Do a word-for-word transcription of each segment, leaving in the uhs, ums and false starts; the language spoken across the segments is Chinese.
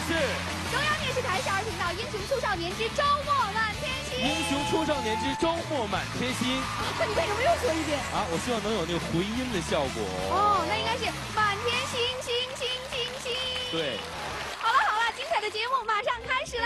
是中央电视台少儿频道《英雄出少年之周末满天星》。 英雄出少年之周末满天星。 啊，你为什么又说一遍？ 啊，我希望能有那个回音的效果。 哦，那应该是满天星星星星星。 对。 好了好了，精彩的节目马上开始啦！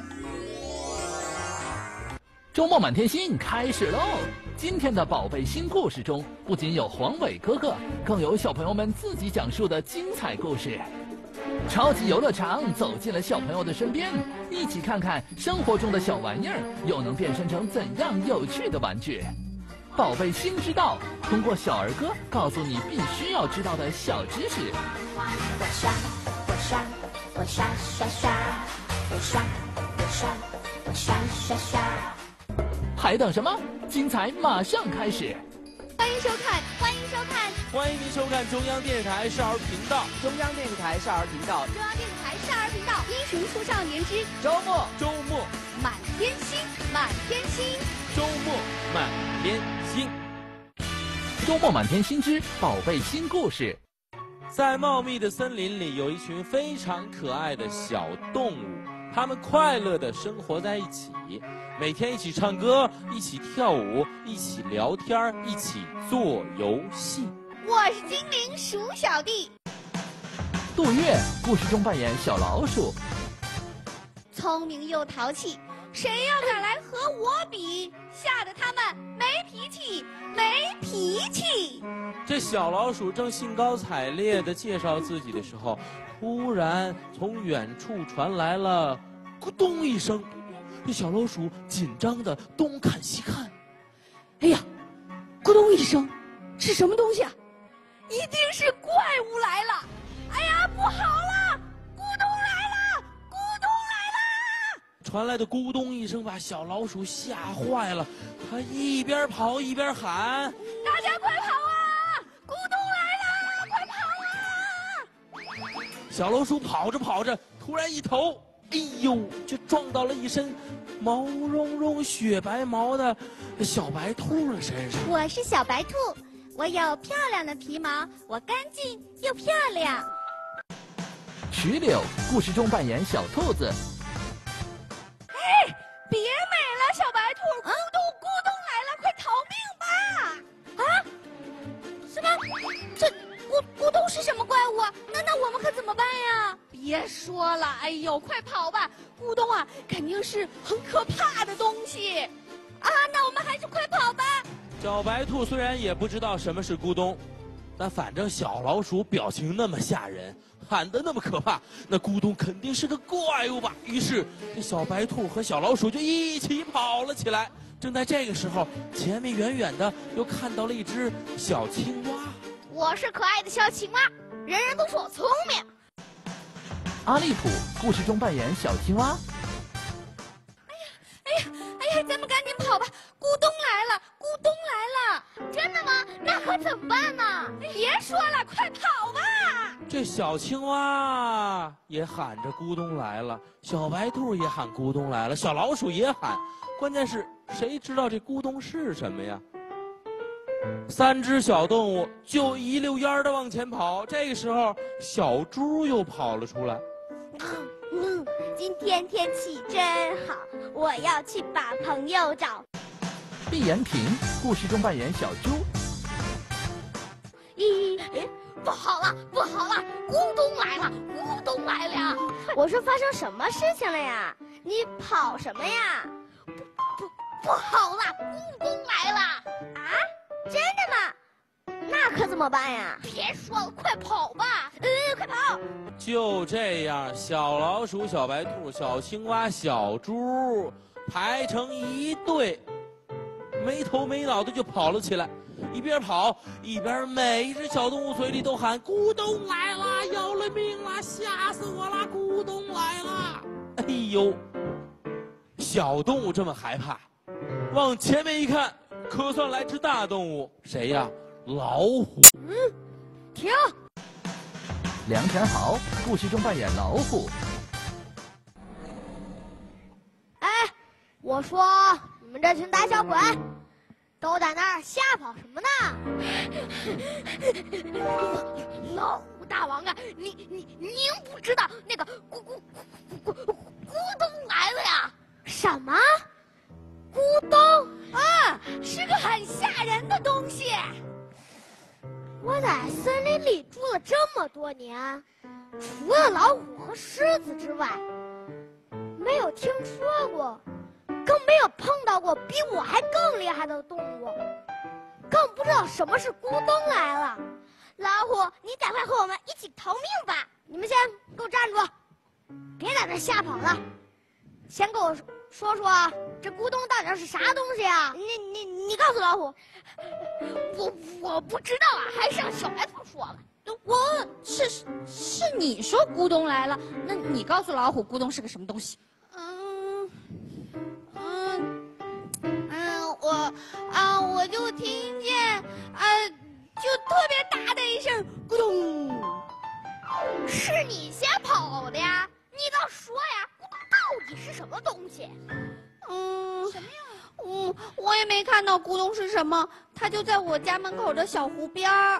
周末满天星开始喽！今天的宝贝新故事中，不仅有黄伟哥哥，更有小朋友们自己讲述的精彩故事。超级游乐场走进了小朋友的身边，一起看看生活中的小玩意儿又能变身成怎样有趣的玩具。宝贝新知道，通过小儿歌告诉你必须要知道的小知识。 我刷我刷我刷刷刷，我刷我刷我刷刷刷。 还等什么？精彩马上开始！ 欢迎收看，欢迎收看， 欢迎您收看中央电视台少儿频道， 中央电视台少儿频道， 中央电视台少儿频道《英雄出少年之周末周末满天星，满天星， 周末满天星。 周末满天星之宝贝新故事。 在茂密的森林里，有一群非常可爱的小动物，它们快乐地生活在一起，每天一起唱歌，一起跳舞，一起聊天，一起做游戏。 我是精灵鼠小弟。 杜月故事中扮演小老鼠， 聪明又淘气，谁要敢来和我比，吓得他们没脾气，没脾气。 这小老鼠正兴高采烈地介绍自己的时候，突然从远处传来了咕咚一声。这小老鼠紧张地东看西看， 哎呀，咕咚一声，是什么东西啊？一定是怪物来了！哎呀，不好了，咕咚来了，咕咚来了！ 传来的咕咚一声把小老鼠吓坏了，它一边跑一边喊：“ 大家快跑啊！咕咚来了，快跑啊！” 小老鼠跑着跑着，突然一头，哎呦，就撞到了一身毛茸茸、雪白毛的小白兔的身上。 我是小白兔，我有漂亮的皮毛，我干净又漂亮。 石榴故事中扮演小兔子。 哎，别美了，小白兔，咕咚咕咚来了，快逃命吧！啊？什么？这咕咕咚是什么怪物啊？那那我们可怎么办呀？别说了，哎呦，快跑吧！咕咚啊，肯定是很可怕的东西啊！那我们还是快跑吧。 小白兔虽然也不知道什么是咕咚，但反正小老鼠表情那么吓人，喊得那么可怕，那咕咚肯定是个怪物吧。于是这小白兔和小老鼠就一起跑了起来。正在这个时候，前面远远的又看到了一只小青蛙。 我是可爱的小青蛙，人人都说我聪明。 阿利普故事中扮演小青蛙。 哎呀，哎呀，哎呀，咱们赶紧跑吧！咕咚来了，咕咚来了！真的吗？那可怎么办呢？别说了，快跑吧！ 这小青蛙也喊着咕咚来了，小白兔也喊咕咚来了，小老鼠也喊。关键是谁知道这咕咚是什么呀？三只小动物就一溜烟的往前跑。这个时候，小猪又跑了出来。 嗯，今天天气真好，我要去把朋友找。 碧眼品故事中扮演小猪。 咦，不好了，不好了，咕咚来了，咕咚来了！ 我说发生什么事情了呀？你跑什么呀？ 不不不好了，咕咚来了！ 啊，真的吗？那可怎么办呀？ 别说了，快跑吧！呃，快跑！ 就这样，小老鼠、小白兔、小青蛙、小猪排成一队，没头没脑的就跑了起来。一边跑一边每一只小动物嘴里都喊：“咕咚来了，要了命了，吓死我了！咕咚来了！”哎呦，小动物这么害怕，往前面一看，可算来只大动物，谁呀？老虎。 嗯，停！ 梁田好故事中扮演老虎。 哎，我说你们这群胆小鬼，都在那儿瞎跑什么呢？ 老大王啊，您您您不知道那个咕咕咕咕咕咕咚来了呀？什么？咕咚啊，是个很吓人的东西。我在森林里住了这么多年，除了老虎和狮子之外，没有听说过，更没有碰到过比我还更厉害的动物，更不知道什么是咕咚来了。老虎，你赶快和我们一起逃命吧！你们先给我站住，别在这瞎跑了。先跟我说说这咕咚到底是啥东西啊？你你你告诉老虎。我我不知道啊，还是让小白兔说吧。 我是是你说咕咚来了，那你告诉老虎咕咚是个什么东西？ 嗯嗯嗯，我啊，我就听见啊，就特别大的一声咕咚。是你先跑的呀？你倒说呀，咕咚到底是什么东西？ 嗯，什么呀？嗯，我也没看到咕咚是什么，它就在我家门口的小湖边儿。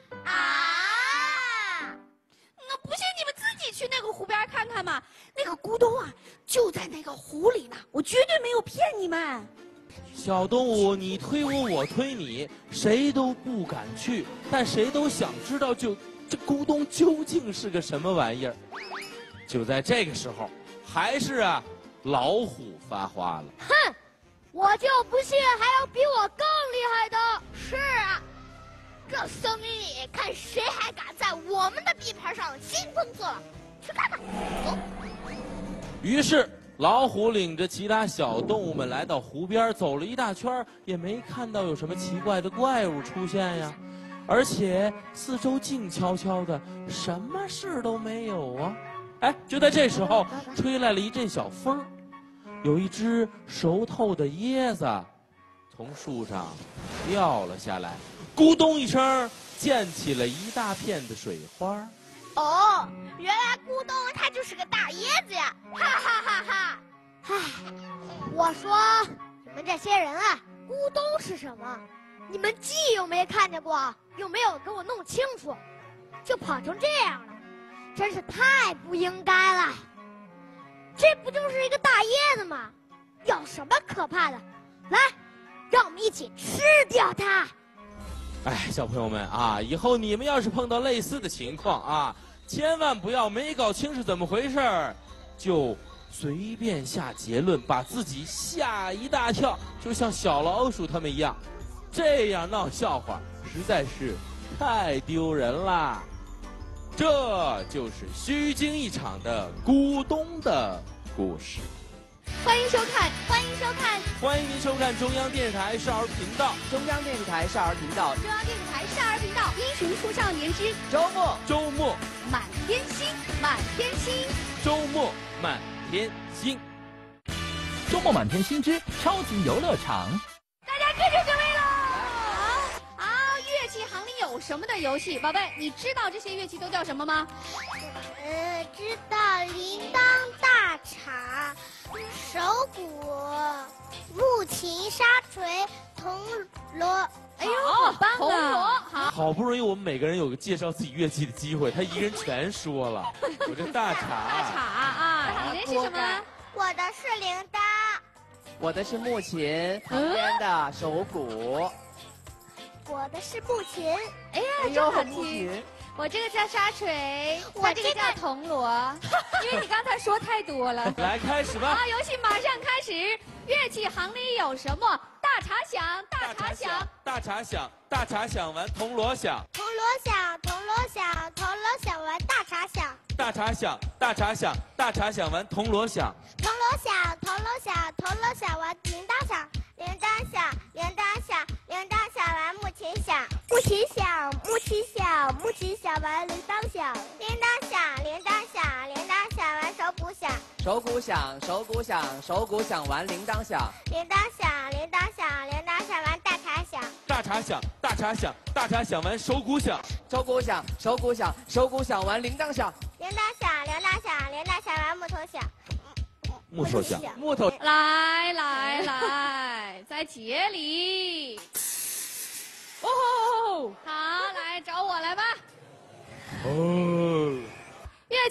啊！ 那不信你们自己去那个湖边看看嘛，那个咕咚啊，就在那个湖里呢，我绝对没有骗你们。 小动物，你推我，我推你，谁都不敢去，但谁都想知道就，这咕咚究竟是个什么玩意儿。就在这个时候，还是啊，老虎发话了。 哼，我就不信还有比我更厉害的。是啊，这森林里看谁还敢在我们的地盘上兴风作浪，去看看。走。 于是。老虎领着其他小动物们来到湖边，走了一大圈，也没看到有什么奇怪的怪物出现呀，而且四周静悄悄的，什么事都没有啊。哎，就在这时候，吹来了一阵小风，有一只熟透的椰子从树上掉了下来，咕咚一声，溅起了一大片的水花。 哦，原来咕咚它就是个大椰子呀！哈哈哈哈！唉，我说你们这些人啊，咕咚是什么？你们既又没看见过，又没有给我弄清楚，就跑成这样了，真是太不应该了。这不就是一个大椰子吗？有什么可怕的？来，让我们一起吃掉它！ 哎，小朋友们啊，以后你们要是碰到类似的情况啊，千万不要没搞清是怎么回事儿，就随便下结论，把自己吓一大跳，就像小老鼠他们一样，这样闹笑话实在是太丢人啦。这就是虚惊一场的咕咚的故事。 欢迎收看， 欢迎收看欢迎您收看中央电视台少儿频道。 中央电视台少儿频道中央电视台少儿频道《英雄出少年之周末周末满天星》，满天星。 周末满天星。 周末满天星之超级游乐场。 大家各就各位喽！啊啊！乐器行里有什么的游戏？宝贝，你知道这些乐器都叫什么吗？ 呃，知道铃铛、大镲、手鼓、木琴、沙锤、铜锣。 哎呦，好棒啊！铜锣，好。 好不容易我们每个人有个介绍自己乐器的机会，他一个人全说了。我这大镲， 大镲啊，你那是什么？ 我的是铃铛。 我的是木琴，旁边的手鼓。 我的是木琴。 哎呀， 哎呦， 真好木听。 琴。 我这个叫沙锤， 我这个叫铜锣，因为你刚才说太多了。 来开始吧。 啊，游戏马上开始。乐器行里有什么？大镲响，大镲响， 大镲响，大镲响完铜锣响， 铜锣响，铜锣响，铜锣响完大镲响， 大镲响，大镲响，大镲响完铜锣响， 铜锣响，铜锣响，铜锣响完铃铛响，铃铛响，铃铛响，铃铛响完木琴响，木琴响，木琴响，木琴响完铃铛响，铃铛响，铃铛响，铃铛响完手鼓响， 手鼓响，手鼓响，手鼓响完铃铛响， 铃铛响，铃铛响，铃铛响完大镲响， 大镲响，大镲响，大镲响完手鼓响， 手鼓响，手鼓响，手鼓响完铃铛响， 铃铛响，铃铛响，铃铛响完木头响， 木头响， 木头。 来来来，在节里。哦，好，来找我来吧。 哦。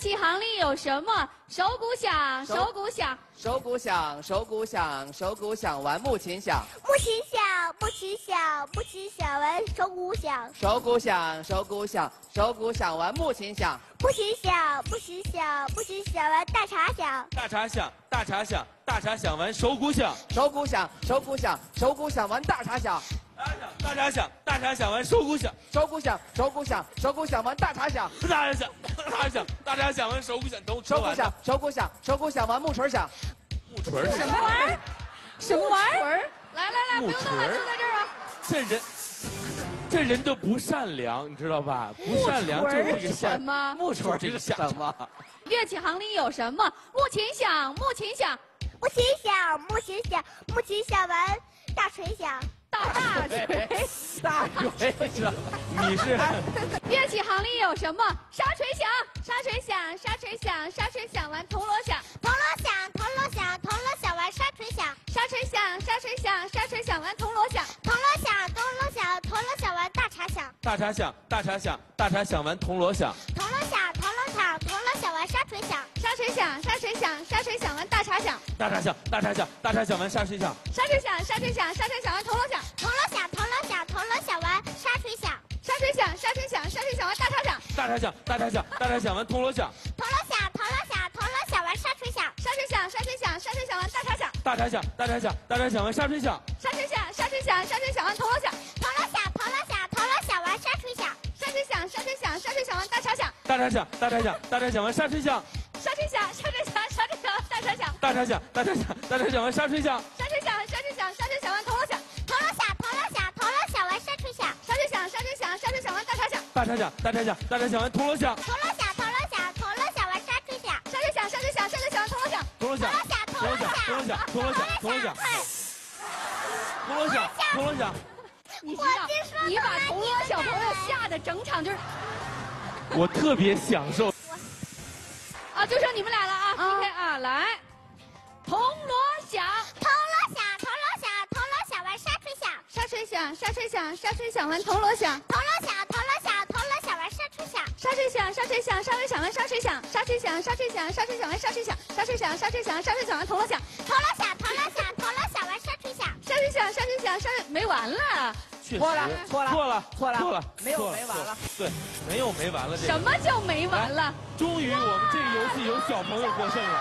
器行里有什么？手鼓响，手鼓响。 手鼓响，手鼓响，手鼓响完木琴响。 木琴响，木琴响，木琴响完手鼓响。 手鼓响，手鼓响，手鼓响完木琴响。 木琴响，木琴响，木琴响完大茶响。 大茶响，大茶响，大茶响完手鼓响。 手鼓响，手鼓响，手鼓响完大茶响。 大茶响，大茶响完手鼓响。 手鼓响，手鼓响，手鼓响完大茶响。 大茶响，大茶响，大茶响完手鼓响。都手鼓响，手鼓响，手鼓响完木锤响。 木锤什么玩意儿？什么玩意儿？来来来，不木用动了， 锤就在这儿啊。 这人，这人就不善良，你知道吧？不善良就是这个什下么？ 木锤这个下什么？ 乐器行里有什么？木琴响，木琴响。 木琴响，木琴响，木琴响完大锤响。 大大锤， 大锤是。 你是乐器行里有什么？沙锤响，沙锤响，沙锤响，沙锤响完铜锣响， 铜锣响，铜锣响，铜锣响完沙锤响。 沙锤响，沙锤响，沙锤响完铜锣响， 铜锣响，铜锣响，铜锣响完大茶响。 大茶响，大茶响，大茶响完铜锣响。 铜锣响，铜锣响，铜锣响完沙锤响。 沙锤响，沙锤响，沙锤响完大茶响， 大茶响，大茶响，大茶响完沙锤响。 沙锤响，沙锤响，沙锤响完铜锣响， 铜锣响，铜锣响，铜锣响完沙锤响。 沙锤响，沙锤响，沙锤响完大茶响， 大茶响，大茶响，大茶响完铜锣响。 铜锣响，铜锣响，铜锣响完沙锤响。 沙锤响，沙锤响，沙锤响完大茶响， 大茶响，大茶响，大茶响完沙锤响。 沙锤响，沙锤响，沙锤响完铜锣响， 铜锣响，铜锣响，铜锣响完沙锤响。 沙锤响，沙锤响，沙锤响完大茶响， 大茶响，大茶响，大茶响完沙锤响。 沙锤响，沙锤响，沙锤响完大茶响， 大茶响，大茶响，大茶响完沙锤响。 沙锤响，沙锤响，沙锤响完铜锣响， 铜锣响，铜锣响，铜锣响完沙锤响。 沙锤响，沙锤响，沙锤响完大茶响， 大茶响，大茶响，大茶响完铜锣响。 铜锣响，铜锣响，铜锣响完沙锤响。 沙锤响，沙锤响，沙锤响完铜锣响， 铜锣响， 铜锣响， 铜锣响，铜锣响，铜锣响，铜锣响，铜锣响。 你知道，你把铜锣小朋友吓得整场就是我特别享受。 啊，就剩你们俩了啊 ，P K 啊，来，铜锣响， 铜锣响，铜锣响，铜锣响完沙锤响。 沙锤响，沙锤响，沙锤响完铜锣响， 铜锣响，铜锣响，铜锣响完沙锤响。 沙锤响，沙锤响，沙锤响完沙锤响，沙锤响，沙锤响，沙锤响完沙锤响，沙锤响，沙锤响，沙锤响完铜锣响， 铜锣响，铜锣响，铜锣响完沙锤响。 沙锤响，沙锤响，沙锤没完了。 确实错了错了错了， 错了错了， 没有错没完了。 对，没有没完了。这个什么叫没完了？ 终于，我们这个游戏有小朋友获胜了。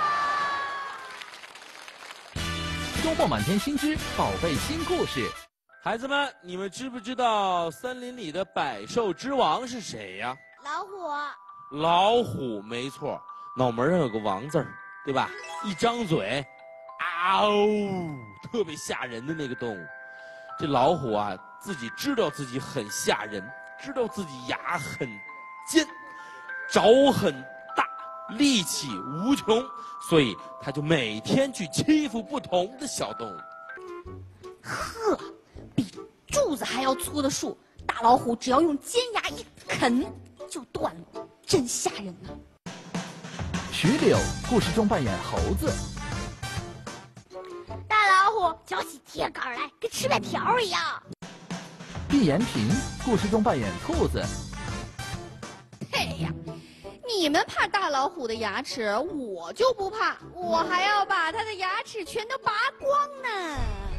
周末满天星之宝贝新故事。 孩子们，你们知不知道森林里的百兽之王是谁呀？ 老虎。 老虎，没错，脑门上有个王字儿，对吧？一张嘴，啊呜，特别吓人的那个动物。这老虎啊，自己知道自己很吓人，知道自己牙很尖，爪很大，力气无穷，所以他就每天去欺负不同的小动物。 呵，比柱子还要粗的树，大老虎只要用尖牙一啃就断了，真吓人呐！ 徐柳故事中扮演猴子， 大老虎嚼起铁杆来，跟吃面条一样。 毕延平故事中扮演兔子， 嘿呀，你们怕大老虎的牙齿，我就不怕，我还要把它的牙齿全都拔光呢。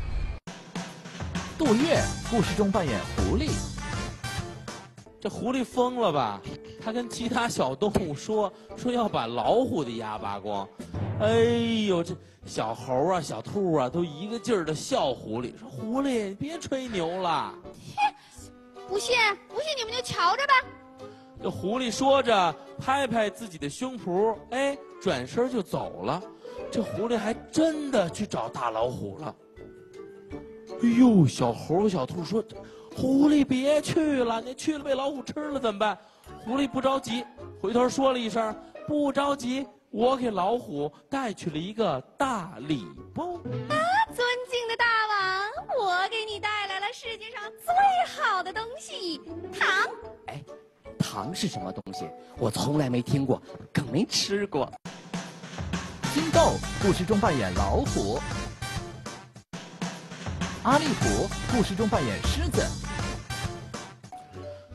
杜月故事中扮演狐狸， 这狐狸疯了吧？他跟其他小动物说说要把老虎的牙拔光。哎呦，这小猴啊、小兔啊，都一个劲儿的笑狐狸，说狐狸你别吹牛了。 不信，不信你们就瞧着吧。 这狐狸说着，拍拍自己的胸脯，哎，转身就走了。这狐狸还真的去找大老虎了。哎呦，小猴、小兔说：“狐狸别去了，你去了被老虎吃了怎么办？”狐狸不着急，回头说了一声：“不着急，我给老虎带去了一个大礼包。” 啊，尊敬的大王，我给你带来了世界上最好的东西——糖。 哎，糖是什么东西？我从来没听过，更没吃过。 金豆故事中扮演老虎，阿力普故事中扮演狮子，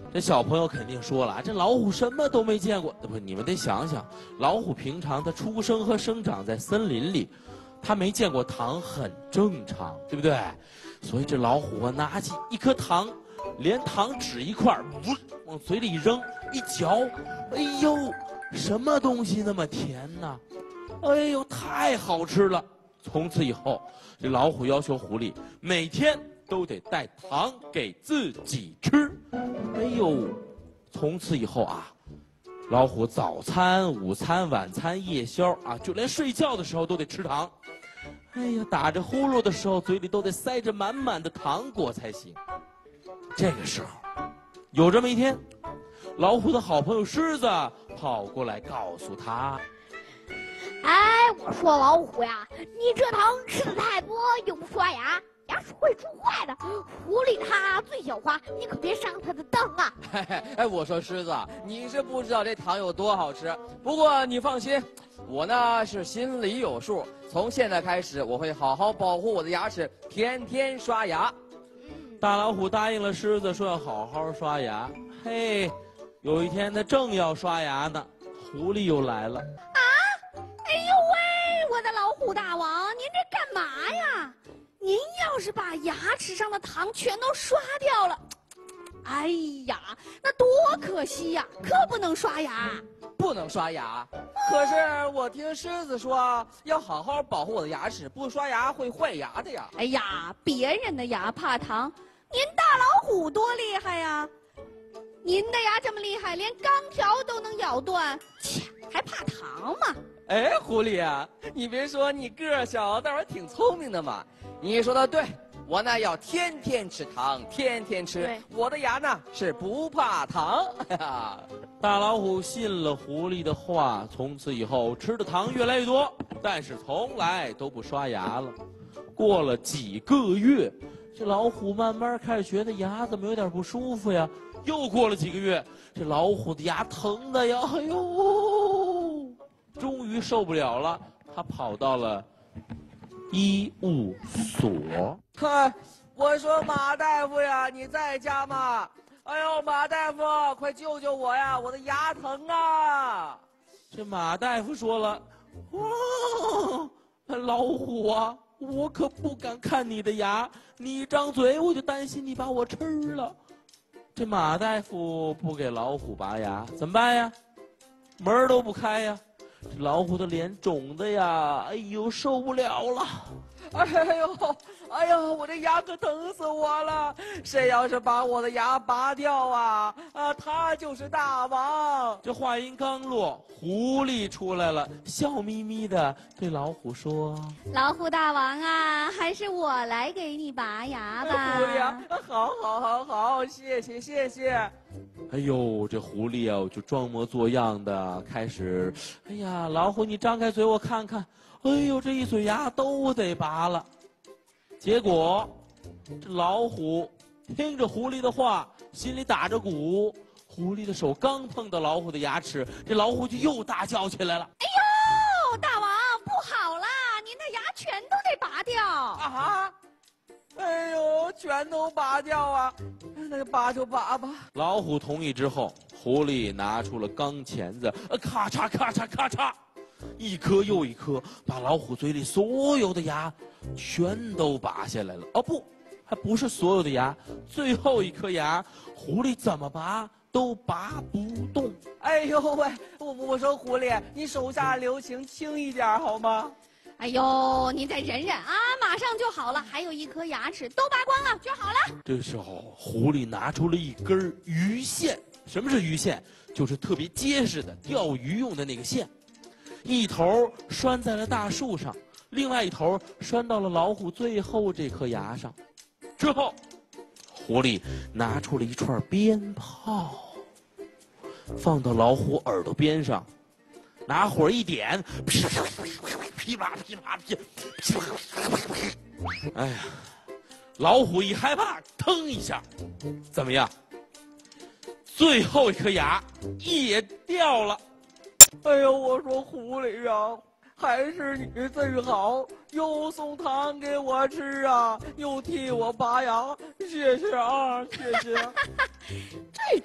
这小朋友肯定说了，这老虎什么都没见过。不，你们得想想，老虎平常它出生和生长在森林里，它没见过糖很正常，对不对？所以这老虎啊，拿起一颗糖，连糖纸一块，呜，往嘴里一扔，一嚼，哎呦，什么东西那么甜呢？哎呦，太好吃了！从此以后，这老虎要求狐狸每天都得带糖给自己吃。哎呦，从此以后啊，老虎早餐、午餐、晚餐、夜宵啊，就连睡觉的时候都得吃糖。哎呀，打着呼噜的时候，嘴里都得塞着满满的糖果才行。这个时候，有这么一天，老虎的好朋友狮子跑过来告诉他。 哎，我说老虎呀，你这糖吃的太多，又不刷牙，牙齿会蛀坏的。狐狸它最狡猾，你可别上它的当啊！ 嘿嘿，哎，我说狮子，你是不知道这糖有多好吃。不过你放心，我呢是心里有数。从现在开始，我会好好保护我的牙齿，天天刷牙。 大老虎答应了狮子，说要好好刷牙。嘿，有一天他正要刷牙呢，狐狸又来了。 哎呦喂，我的老虎大王，您这干嘛呀？您要是把牙齿上的糖全都刷掉了，哎呀，那多可惜呀！可不能刷牙。 不能刷牙，可是我听狮子说要好好保护我的牙齿，不刷牙会坏牙的呀。 哎呀，别人的牙怕糖，您大老虎多厉害呀！您的牙这么厉害，连钢条都能咬断，切，还怕糖吗？ 哎，狐狸啊，你别说你个儿小，但是挺聪明的嘛。你说的对，我呢要天天吃糖，天天吃，我的牙呢是不怕糖。 大老虎信了狐狸的话，从此以后吃的糖越来越多，但是从来都不刷牙了。过了几个月，这老虎慢慢开始觉得牙怎么有点不舒服呀。又过了几个月，这老虎的牙疼的呀，哎呦，终于受不了了，他跑到了医务所。 嗨，我说马大夫呀，你在家吗？哎呦，马大夫，快救救我呀！我的牙疼啊！ 这马大夫说了：“哦，老虎啊，我可不敢看你的牙，你一张嘴我就担心你把我吃了。”这马大夫不给老虎拔牙，怎么办呀？门儿都不开呀！这老虎的脸肿的呀，哎呦，受不了了！ 哎呦，哎呦，我这牙可疼死我了！谁要是把我的牙拔掉啊，啊，他就是大王！ 这话音刚落，狐狸出来了，笑眯眯的对老虎说：“ 老虎大王啊，还是我来给你拔牙吧。” 狐狸啊，好，好，好，好，谢谢，谢谢。 哎呦，这狐狸啊，就装模作样的开始，哎呀，老虎你张开嘴我看看，哎呦，这一嘴牙都得拔了。结果，这老虎听着狐狸的话，心里打着鼓，狐狸的手刚碰到老虎的牙齿，这老虎就又大叫起来了。 哎呦，大王不好啦，您的牙全都得拔掉啊！哎呦，全都拔掉啊！那就拔就拔吧。 老虎同意之后，狐狸拿出了钢钳子，呃，咔嚓咔嚓咔嚓，一颗又一颗，把老虎嘴里所有的牙全都拔下来了。哦不，还不是所有的牙，最后一颗牙，狐狸怎么拔都拔不动。 哎呦喂，我我说狐狸，你手下留情，轻一点好吗？ 哎呦，您再忍忍啊，马上就好了，还有一颗牙齿都拔光了就好了。 这时候，狐狸拿出了一根鱼线。什么是鱼线？就是特别结实的钓鱼用的那个线，一头拴在了大树上，另外一头拴到了老虎最后这颗牙上。之后，狐狸拿出了一串鞭炮，放到老虎耳朵边上，拿火一点，噼啪噼啪噼啪噼啪噼。哎呀，老虎一害怕，腾一下，怎么样？最后一颗牙也掉了。 哎呦，我说狐狸呀，还是你最好，又送糖给我吃啊，又替我拔牙，谢谢啊，谢谢。 这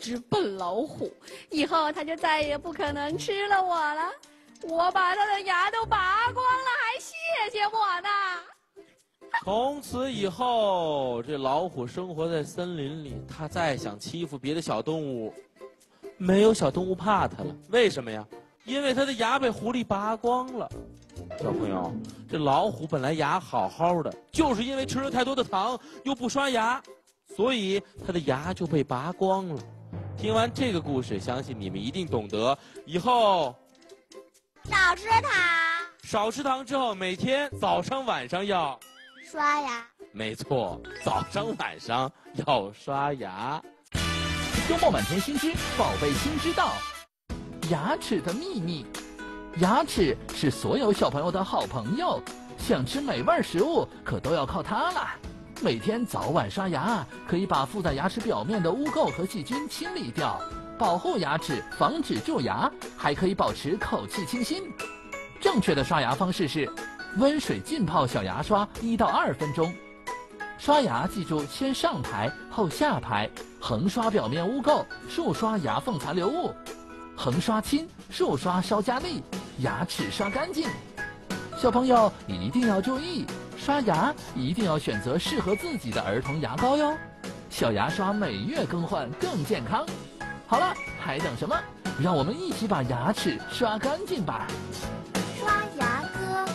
只笨老虎，以后它就再也不可能吃了我了。我把它的牙都拔光了，还谢谢我呢。 从此以后，这老虎生活在森林里，它再想欺负别的小动物，没有小动物怕它了。为什么呀？因为它的牙被狐狸拔光了。小朋友，这老虎本来牙好好的，就是因为吃了太多的糖，又不刷牙，所以它的牙就被拔光了。听完这个故事，相信你们一定懂得，以后少吃糖， 少吃糖之后，每天早上晚上要刷牙。 没错，早上晚上要刷牙。 周末满天星之宝贝星知道，牙齿的秘密。牙齿是所有小朋友的好朋友，想吃美味食物可都要靠它了。每天早晚刷牙，可以把附在牙齿表面的污垢和细菌清理掉，保护牙齿，防止蛀牙，还可以保持口气清新。正确的刷牙方式是温水浸泡小牙刷一到二分钟。刷牙记住先上排后下排，横刷表面污垢，竖刷牙缝残留物，横刷轻，竖刷稍加力，牙齿刷干净。小朋友一定要注意，刷牙一定要选择适合自己的儿童牙膏哟。小牙刷每月更换更健康。好了，还等什么？让我们一起把牙齿刷干净吧。 刷牙歌。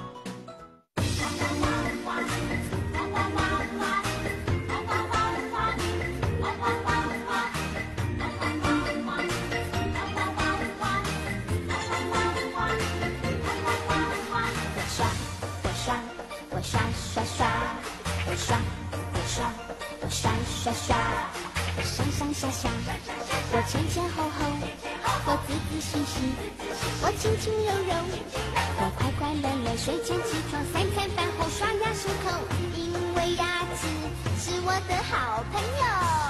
我刷刷刷，我刷我刷我刷刷刷，我上上下下，我前前后后，我仔仔细细，我轻轻柔柔，我快快乐乐，睡前起床，三餐饭后刷牙漱口，因为牙齿是我的好朋友。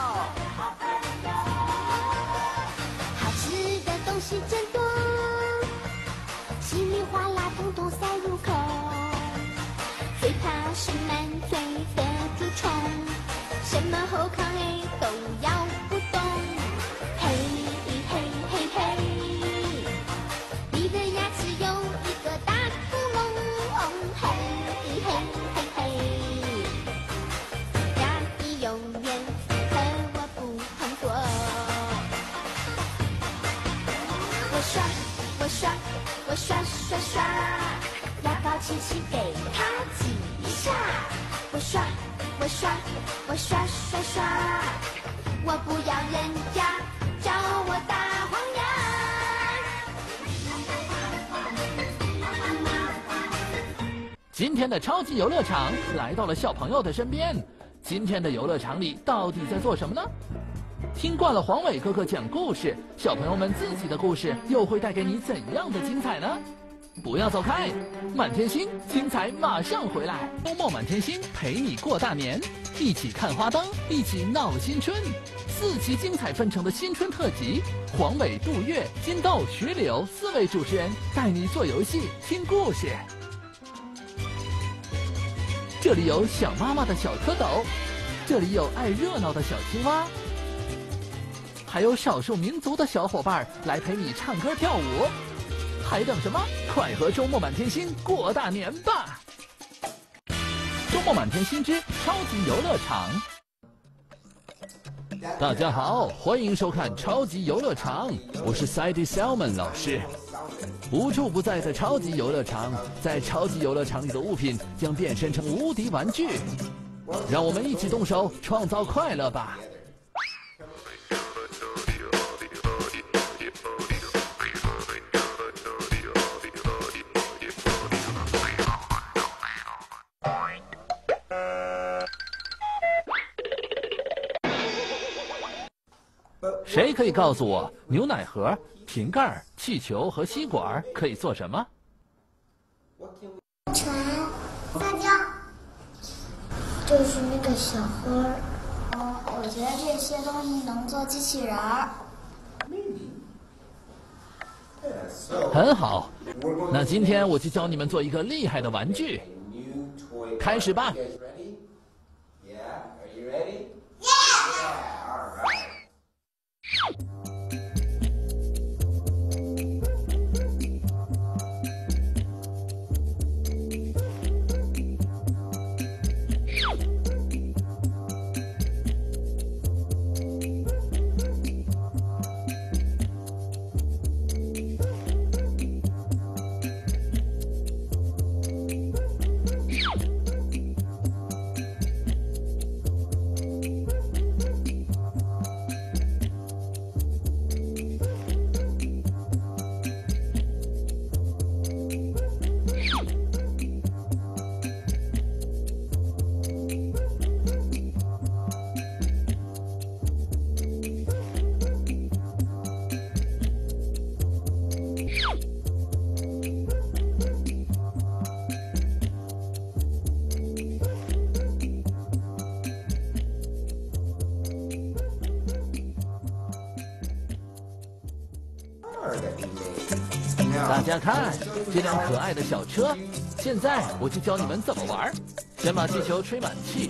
好吃的东西真多，稀里哗啦统统塞入口。最怕是满嘴的蛀虫，什么后康哎都咬不动。嘿嘿嘿嘿，你的牙齿有一个大窟窿。嘿嘿嘿嘿，牙医永远和我不同桌。我刷我刷我刷刷刷，牙膏轻轻给它挤一下，我刷我刷我刷刷刷，我不要人家叫我大黄牙。 今天的超级游乐场来到了小朋友的身边，今天的游乐场里到底在做什么呢？听惯了黄伟哥哥讲故事，小朋友们自己的故事又会带给你怎样的精彩呢？不要走开，满天星精彩马上回来。周末满天星陪你过大年，一起看花灯，一起闹新春。四期精彩纷呈的新春特辑，黄伟、杜月、金豆、徐柳四位主持人带你做游戏、听故事。这里有想妈妈的小蝌蚪，这里有爱热闹的小青蛙，还有少数民族的小伙伴来陪你唱歌跳舞。还等什么？快和周末满天星过大年吧！周末满天星之超级游乐场。大家好，欢迎收看超级游乐场，我是 Sadie Salmon 老师。无处不在的超级游乐场，在超级游乐场里的物品将变身成无敌玩具，让我们一起动手创造快乐吧！谁可以告诉我，牛奶盒、瓶盖、气球和吸管可以做什么？ 船、撒娇，就是那个小花儿。哦，我觉得这些东西能做机器人儿。 很好，那今天我就教你们做一个厉害的玩具。开始吧。 大家看，这辆可爱的小车，现在我就教你们怎么玩。先把气球吹满气，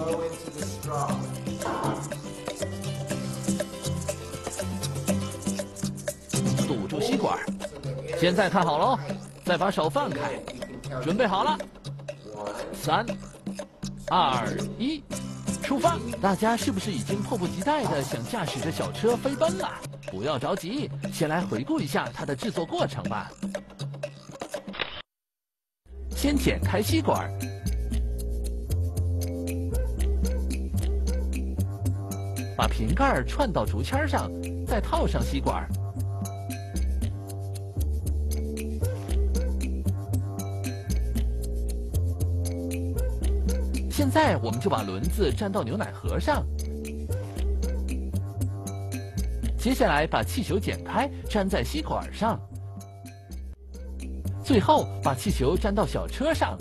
堵住吸管。现在看好喽，再把手放开，准备好了，三、二、一，出发！大家是不是已经迫不及待地想驾驶着小车飞奔了？不要着急，先来回顾一下它的制作过程吧。先剪开吸管，把瓶盖串到竹签上，再套上吸管。现在我们就把轮子粘到牛奶盒上。接下来把气球剪开，粘在吸管上。最后把气球粘到小车上。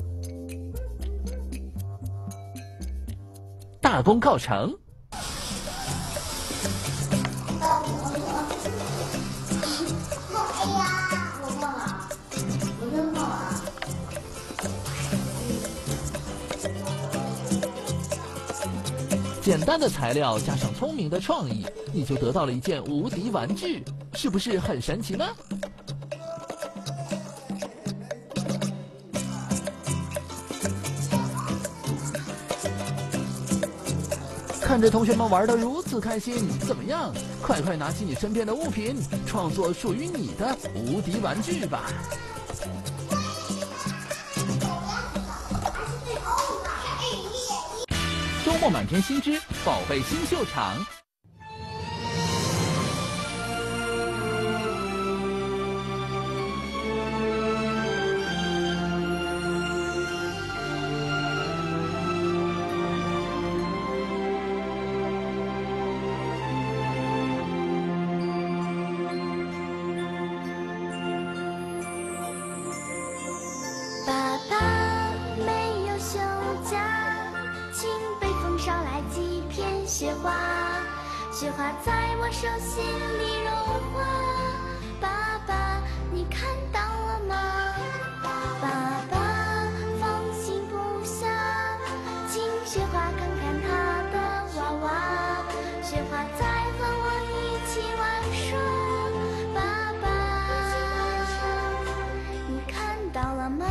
大功告成！简单的材料加上聪明的创意，你就得到了一件无敌玩具，是不是很神奇呢？看着同学们玩得如此开心，怎么样？快快拿起你身边的物品，创作属于你的无敌玩具吧！周末满天星之宝贝新秀场。 爸爸没有休假，请北风捎来几片雪花，雪花在我手心里融化。爸爸，你看到了吗？爸爸放心不下，请雪花看看他的娃娃，雪花在和我一起玩耍。爸爸，你看到了吗？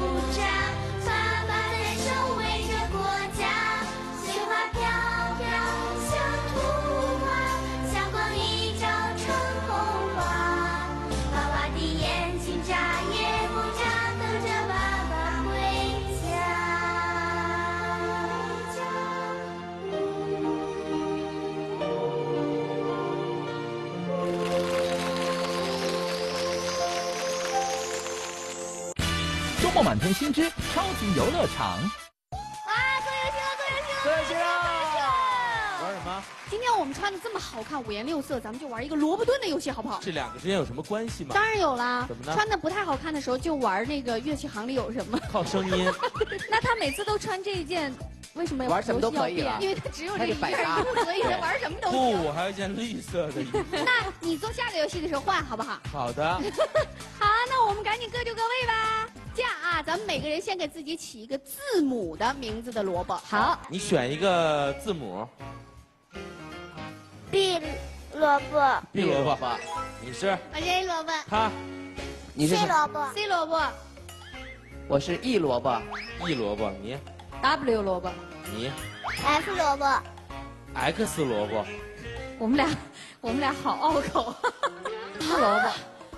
飘飘满天星之超级游乐场。 啊，做游戏了，做游戏了， 做游戏了。 玩什么？ 今天我们穿的这么好看，五颜六色，咱们就玩一个萝卜蹲的游戏，好不好？ 这两个之间有什么关系吗？ 当然有啦。 怎么呢穿的不太好看的时候，就玩那个乐器行里有什么。 靠声音。 那他每次都穿这一件，为什么玩什么都可以了因为它只有这一件它是百搭， 所以它玩什么都不， 行。 我还有一件绿色的衣服。 那你做下个游戏的时候换好不好？ 好的。 好，那我们赶紧各就各位吧。这样啊，咱们每个人先给自己起一个字母的名字的萝卜。好， 你选一个字母。 B 萝卜 B 萝卜，你是我是 A 萝卜他你是 ，C 萝卜 ，C 萝卜我是 E 萝卜， ，E 萝卜，你 ，W 萝卜。 你 ，F 萝卜 X 萝卜， 我们俩，我们俩好拗口。胡萝卜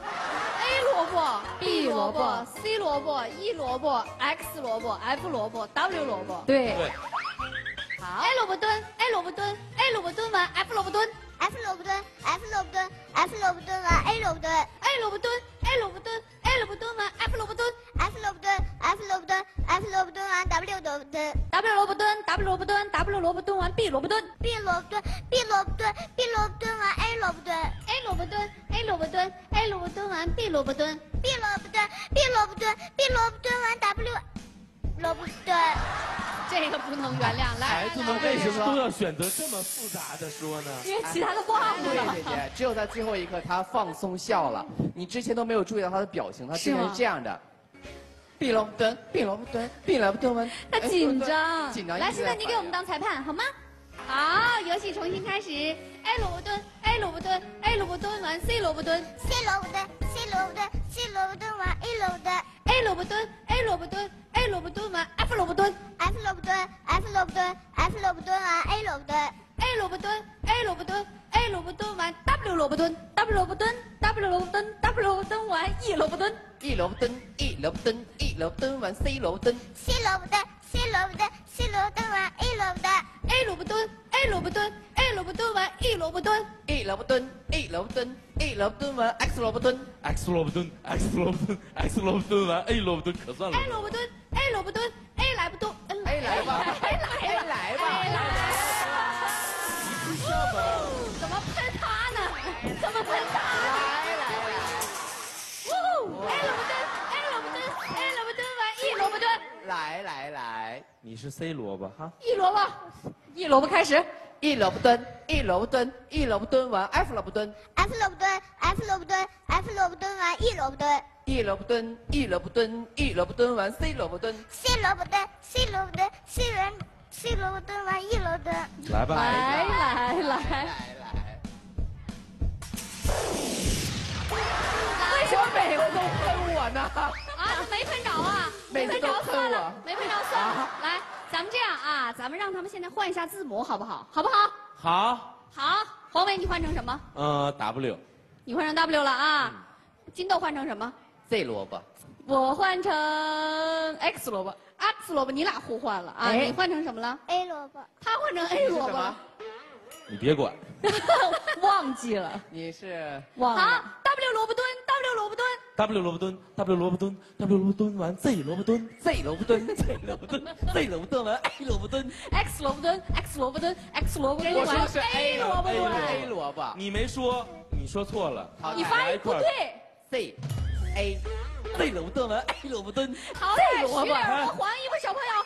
，A 萝卜，B 萝卜，C 萝卜，E 萝卜，X 萝卜，F 萝卜，W 萝卜。对。 对。 好。A 萝卜蹲 ，A 萝卜蹲 ，A 萝卜蹲完 ，F 萝卜蹲 ，F 萝卜蹲，F 萝卜蹲，F 萝卜蹲完 A 萝卜蹲 ，A 萝卜蹲 ，A 萝卜蹲 ，A 萝卜蹲完，F 萝卜蹲 ，F 萝卜蹲，F 萝卜蹲，F 萝卜蹲完 W 萝卜蹲 ，W 萝卜蹲，W 萝卜蹲，W 萝卜蹲完，B 萝卜蹲 ，B 萝卜蹲，B 萝卜蹲，B 萝卜蹲完 A 萝卜蹲 ，A 萝卜蹲，A 萝卜蹲，A 萝卜蹲完，B 萝卜蹲 ，B 萝卜蹲，B 萝卜蹲，B 萝卜蹲完 W 萝卜蹲。 这个不能原谅。来， 孩子们为什么都要选择这么复杂的说呢？ 因为其他的不好对姐姐，只有在最后一刻他放松笑了，你之前都没有注意到他的表情，他之前是这样的。B 萝卜蹲 ，B 萝卜蹲 ，B 萝卜蹲完， 他紧张， 紧张。 来，现在你给我们当裁判好吗？好，游戏重新开始。A 萝卜蹲 ，A 萝卜蹲 ，A 萝卜蹲完 ，C 萝卜蹲 ，C 萝卜蹲，C 萝卜蹲，C 萝卜蹲完 A 萝卜蹲 ，A 萝卜蹲 ，A 萝卜蹲 ，A 萝卜蹲完 ，F 萝卜蹲 ，F 萝卜蹲，F 萝卜蹲，F 萝卜蹲完 A 萝卜蹲 ，A 萝卜蹲 ，A 萝卜蹲 ，A 萝卜蹲完 ，W 萝卜蹲 ，W 萝卜蹲 ，W 萝卜蹲 ，W 萝卜蹲完 ，E 萝卜蹲 ，E 萝卜蹲 ，E 萝卜蹲，E 萝卜蹲完 ，C 萝卜蹲 ，C 萝卜蹲，C 萝卜蹲，C 萝卜蹲完 A 萝卜蹲 ，A 萝卜蹲 ，A 萝卜蹲 ，A 萝卜蹲完，E 萝卜蹲 ，E 萝卜蹲，E 萝卜蹲，E 萝卜蹲完 ，X 萝卜蹲 ，X 萝卜蹲 ，X 萝卜蹲 ，X 萝卜蹲完 ，A 萝卜蹲可算了。 ，A 萝卜蹲 ，A 萝卜蹲 ，A 来不动 ，A 来吧，A 来来吧， 来来。 你不笑吧？ 怎么喷他呢？怎么喷他呢？ 来来来， 呜 ！A 萝卜蹲 ，A 萝卜蹲 ，A 萝卜蹲完 ，E 萝卜蹲来来来你是 C 萝卜哈？ ，E 萝卜，E 萝卜开始。 ，E 萝卜蹲，E 萝卜蹲，E 萝卜蹲完 ，F 萝卜蹲 ，F 萝卜蹲，F 萝卜蹲，F 萝卜蹲完 E 萝卜蹲 ，E 萝卜蹲，E 萝卜蹲，E 萝卜蹲完 ，C 萝卜蹲， ，C 萝卜蹲，C 萝卜蹲，C 人 C 萝卜蹲完 E 萝卜蹲。 来吧。 来来来， 来来。 为什么每个都喷我呢？ 啊，没喷着啊？没喷着算了，没喷着算了。来，咱们这样啊，咱们让他们现在换一下字母，好不好？好不好？ 好。 好，黄伟你换成什么？ 呃，W。 你换成 W 了啊。金豆换成什么 ？Z 萝卜。 我换成 X 萝卜。X 萝卜，你俩互换了啊？你换成什么了 ？A 萝卜。 他换成 A 萝卜了。 你别管。 忘记了。 你是忘了。好 ，W 萝卜蹲 ，W 萝卜蹲。 W 萝卜蹲 ，W 萝卜蹲 ，W 萝卜蹲完 Z 萝卜蹲 ，Z 萝卜蹲 ，Z 萝卜蹲 ，Z 萝卜蹲完 A 萝卜蹲 ，X 萝卜蹲 ，X 萝卜蹲 ，X 萝卜蹲我说的是 A 萝卜蹲 ，A 萝卜。 你没说，你说错了。 你发音不对。 Z A Z 萝卜蹲完 A 萝卜蹲。 好嘞，徐尔和黄衣服小朋友，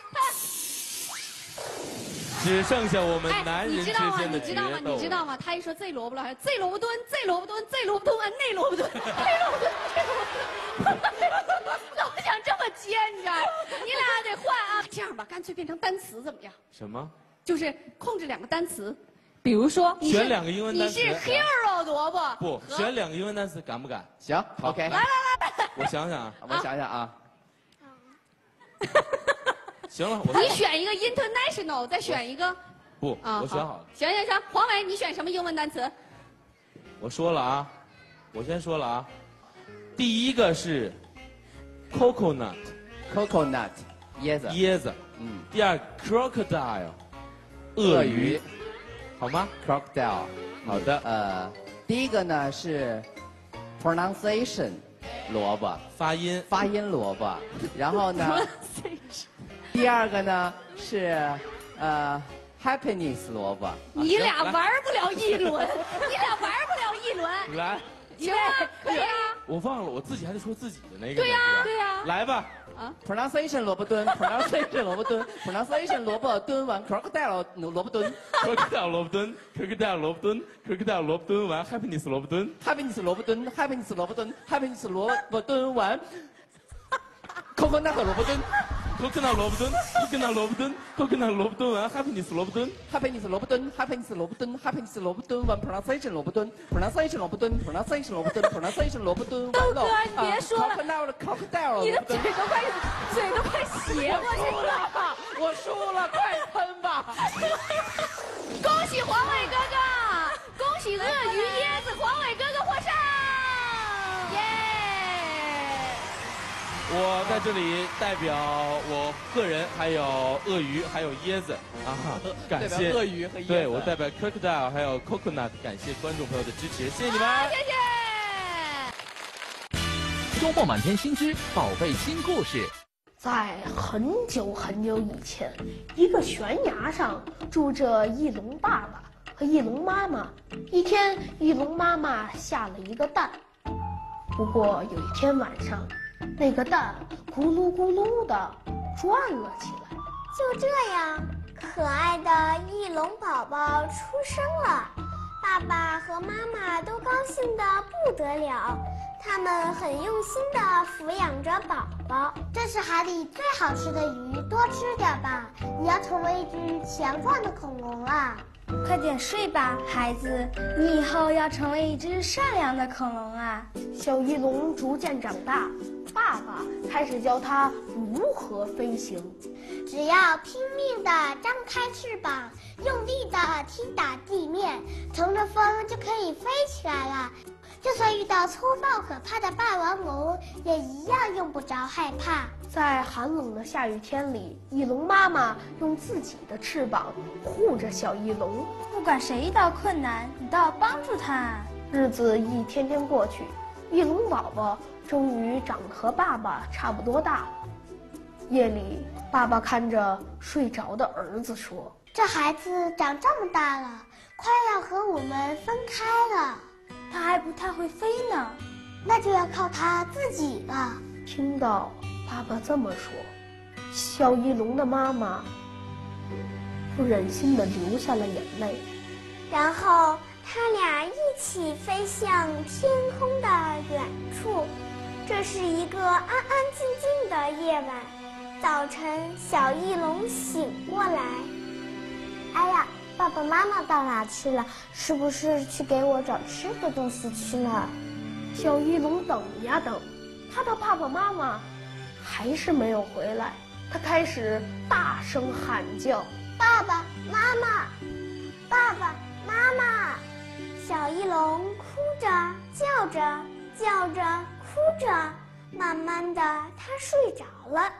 只剩下我们男人之间的你知道吗？你知道吗？他一说 Z 萝卜了，Z 萝卜蹲，Z 萝卜蹲，Z 萝卜蹲完内萝卜蹲，内萝卜蹲，内萝卜蹲，老想这么接，你知道？你俩得换啊！这样吧，干脆变成单词怎么样？ 什么？ 就是控制两个单词，比如说选两个英文单词。 你是 hero 萝卜。 不，选两个英文单词，敢不敢？ 行 ，OK。 来来来， 我想想啊， 我想想啊。 行了，我你选一个 international， 再选一个。 不，我选好了。 行行行，黄伟，你选什么英文单词？ 我说了啊，我先说了啊，第一个是 coconut，coconut， 椰子， 椰子，嗯。第二 crocodile， 鳄鱼，好吗 ？crocodile， 好的。 呃，第一个呢是 pronunciation， 萝卜， 发音发音萝卜。然后呢，第二个呢是呃 happiness 萝卜。 你俩玩不了一轮，你俩玩不了一轮。 来， 行吗？可以啊。 我忘了我自己还得说自己的那个。 对呀、 啊， 对呀、啊。 来吧。 啊 ，pronunciation 萝卜蹲 ，pronunciation 萝卜蹲 ，pronunciation 萝卜蹲完 ，crocodile 萝卜蹲 ，crocodile 萝卜蹲 ，crocodile 萝卜蹲 ，crocodile 萝卜蹲完 ，happiness 萝卜蹲 ，happiness 萝卜蹲 ，happiness 萝卜蹲 ，happiness 萝卜蹲完 ，coconut 萝卜蹲。 coconut 萝卜蹲 ，coconut 萝卜蹲 ，coconut 萝卜蹲完 ，happiness 萝卜蹲 ，happiness 萝卜蹲 ，happiness 萝卜蹲 ，happiness 萝卜蹲完 ，pronunciation 萝卜蹲 ，pronunciation 萝卜蹲 ，pronunciation 萝卜蹲 ，pronunciation 萝卜蹲。 豆哥，你别说了 ，coconut crocodile， 你的嘴都快，嘴都快斜过去了。 我输了，快喷吧！ 恭喜黄伟哥哥，恭喜鳄鱼、椰子、黄伟哥哥获胜！耶！ 我在这里代表我个人，还有鳄鱼，还有椰子啊，感谢鳄鱼和椰子。 对我代表 crocodile 还有 coconut， 感谢观众朋友的支持，谢谢你们， 谢谢。周末满天星之宝贝新故事。 在很久很久以前，一个悬崖上住着翼龙爸爸和翼龙妈妈。一天，翼龙妈妈下了一个蛋，不过有一天晚上，那个蛋咕噜咕噜的转了起来。 就这样，可爱的翼龙宝宝出生了，爸爸和妈妈都高兴得不得了。他们很用心地抚养着宝宝。这是海里最好吃的鱼，多吃点吧，你要成为一只强壮的恐龙啊！ 快点睡吧，孩子，你以后要成为一只善良的恐龙啊！ 小翼龙逐渐长大，爸爸开始教它如何飞行。 只要拼命地张开翅膀，用力地踢打地面，乘着风就可以飞起来了。就算遇到粗暴可怕的霸王龙，也一样用不着害怕。 在寒冷的下雨天里，翼龙妈妈用自己的翅膀护着小翼龙。 不管谁遇到困难，你都要帮助他。 日子一天天过去，翼龙宝宝终于长得和爸爸差不多大。夜里，爸爸看着睡着的儿子说：“ 这孩子长这么大了，快要和我们分开了。 他还不太会飞呢， 那就要靠他自己了。” 听到爸爸这么说，小翼龙的妈妈不忍心地流下了眼泪。 然后他俩一起飞向天空的远处。这是一个安安静静的夜晚。早晨，小翼龙醒过来，哎呀，爸爸妈妈到哪去了？是不是去给我找吃的东西去了？ 小翼龙等呀等，他的爸爸妈妈还是没有回来。他开始大声喊叫：“ 爸爸妈妈，爸爸妈妈！”小翼龙哭着叫着叫着哭着，慢慢的他睡着了。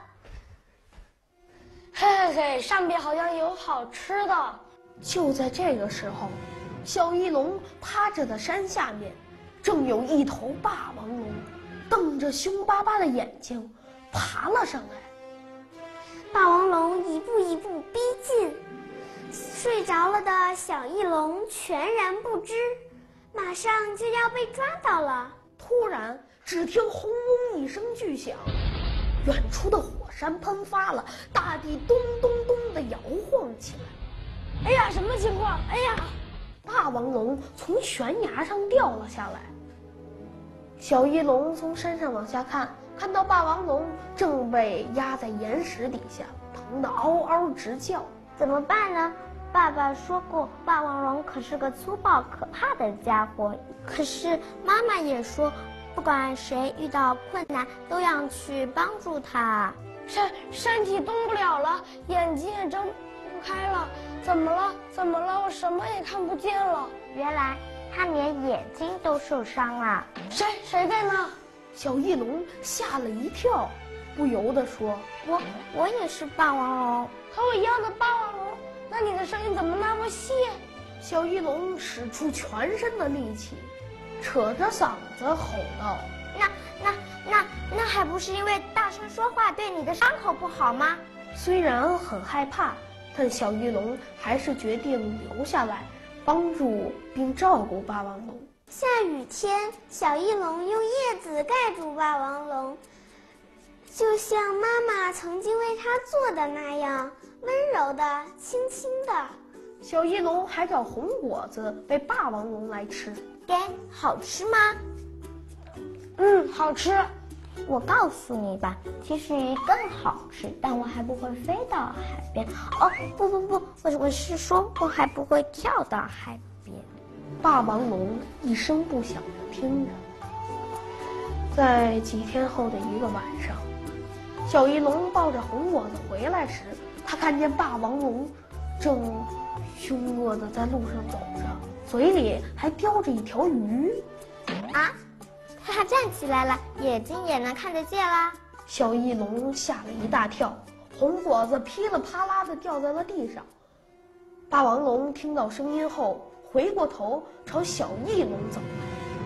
嘿嘿嘿，上边好像有好吃的。就在这个时候，小翼龙趴着的山下面，正有一头霸王龙，瞪着凶巴巴的眼睛爬了上来。 霸王龙一步一步逼近，睡着了的小翼龙全然不知，马上就要被抓到了。 突然，只听轰隆一声巨响，远处的火山喷发了，大地咚咚咚地摇晃起来。哎呀，什么情况？哎呀！霸王龙从悬崖上掉了下来。小翼龙从山上往下看，看到霸王龙正被压在岩石底下，疼得嗷嗷直叫。 怎么办呢？爸爸说过，霸王龙可是个粗暴可怕的家伙。可是妈妈也说，不管谁遇到困难，都要去帮助他。 身身体动不了了，眼睛也睁不开了。怎么了？怎么了？我什么也看不见了。 原来他连眼睛都受伤了。 谁谁在呢？小翼龙吓了一跳，不由得说：“ 我我也是霸王龙， 和我一样的霸王龙。那你的声音怎么那么细？”小翼龙使出全身的力气，扯着嗓子吼道：“ 那那那那还不是因为大声说话对你的伤口不好吗？ 虽然很害怕，但小翼龙还是决定留下来，帮助并照顾霸王龙。 下雨天，小翼龙用叶子盖住霸王龙，就像妈妈曾经为它做的那样，温柔的、轻轻的。 小翼龙还找红果子喂霸王龙来吃。 给，好吃吗？ 嗯，好吃。 我告诉你吧，其实鱼更好吃，但我还不会飞到海边。哦，不不不，我我是说我还不会跳到海边。 霸王龙一声不响地听着。在几天后的一个晚上，小翼龙抱着红果子回来时，他看见霸王龙正凶恶地在路上走着，嘴里还叼着一条鱼。 啊，它站起来了，眼睛也能看得见啦。 小翼龙吓了一大跳，红果子噼里啪啦地掉在了地上。霸王龙听到声音后，回过头朝小翼龙走来。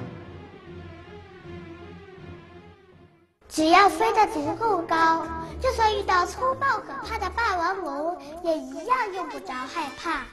只要飞得足够高，就算遇到粗暴可怕的霸王龙，也一样用不着害怕。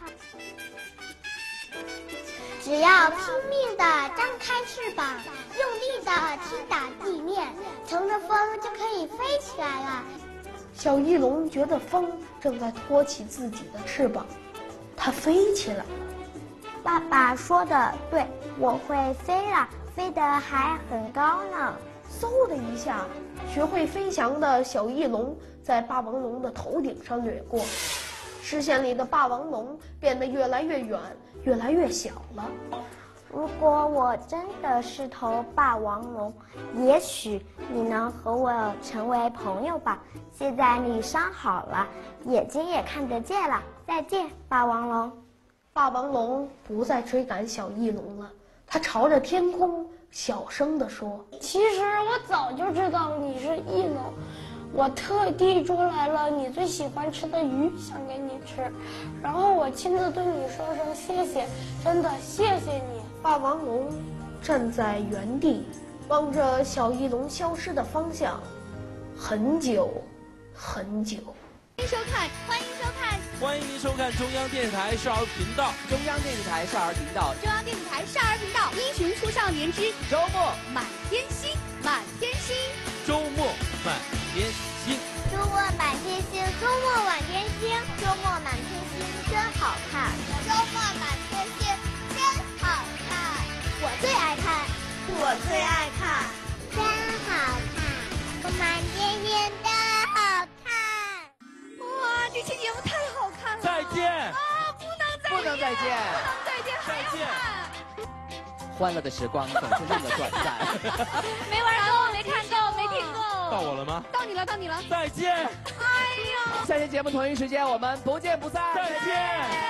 只要拼命地张开翅膀，用力地踢打地面，乘着风就可以飞起来了。 小翼龙觉得风正在托起自己的翅膀，它飞起来了。 爸爸说的对，我会飞了，飞得还很高呢。 嗖的一下，学会飞翔的小翼龙在霸王龙的头顶上掠过，视线里的霸王龙变得越来越远，越来越小了。 如果我真的是头霸王龙，也许你能和我成为朋友吧。现在你伤好了，眼睛也看得见了。再见，霸王龙。 霸王龙不再追赶小翼龙了，它朝着天空小声地说：“ 其实我早就知道你是翼龙，我特地捉来了你最喜欢吃的鱼，想给你吃，然后我亲自对你说声谢谢，真的谢谢你。” 霸王龙站在原地，望着小翼龙消失的方向，很久很久。 欢迎收看，欢迎收看， 欢迎您收看中央电视台少儿频道。 中央电视台少儿频道， 中央电视台少儿频道《英雄出少年之周末满天星》，满天星。 周末满天星， 周末满天星，周末满天星，周末满天星真好看，周末满天星真好看，我最爱看，我最爱看，真好看，满天星真好看。 哇，这期节目太好看了！ 再见啊，不能再见， 不能再见不能再见，还要再见看。 欢乐的时光总是那么短暂。 没玩够，没看够，没听够。 到我了吗？ 到你了，到你了。 再见。 哎呀， 下期节目同一时间我们不见不散。 再见。